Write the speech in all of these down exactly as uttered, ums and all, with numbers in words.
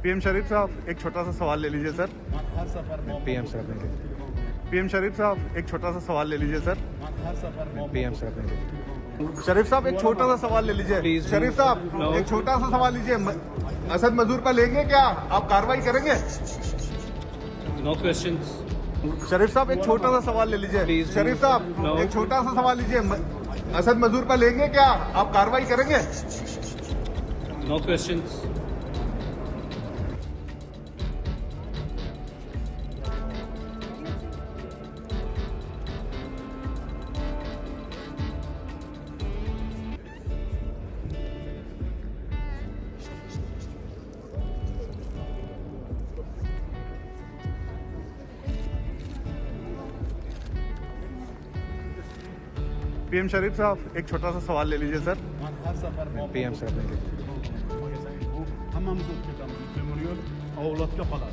PM शरीफ साहब एक छोटा सा सवाल ले लीजिए सर। हर सफर में पीएम साहब ने पीएम शरीफ साहब एक छोटा सा सवाल ले लीजिए सर। हर सफर में पीएम साहब ने शरीफ साहब एक छोटा सा सवाल ले लीजिए। Please, शरीफ साहब no. एक छोटा सा सवाल लीजिए। म- असद मजदूर पर लेंगे क्या आप कार्रवाई करेंगे? Know questions. शरीफ साहब एक छोटा सा सवाल ले लीजिए। Please, शरीफ साहब no. एक छोटा सा सवाल लीजिए। म- असद मजदूर पर लेंगे क्या आप कार्रवाई करेंगे? Know questions. पीएम शरीफ साहब एक छोटा सा सवाल ले लीजिए सर। हर सफर में पीएम साहब ने تمام زود كده مليون اولاد كفلات.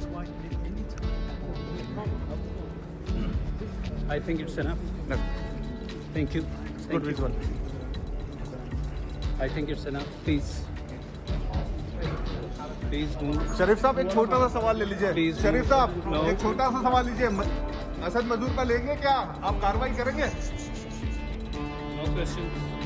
I think it's enough. No. Thank you. Good Thank you. visual. I think it's enough. Please. Please don't. शरीफ साहब एक छोटा सा सवाल ले लीजिए। Please, शरीफ साहब no. एक छोटा सा सवाल लीजिए। म- असद मजदूर पर लेंगे क्या आप कार्रवाई करेंगे? No questions.